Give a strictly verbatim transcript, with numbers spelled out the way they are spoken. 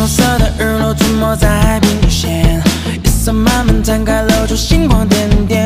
红色的日落出没在海平线，夜色慢慢摊开，露出星光点点。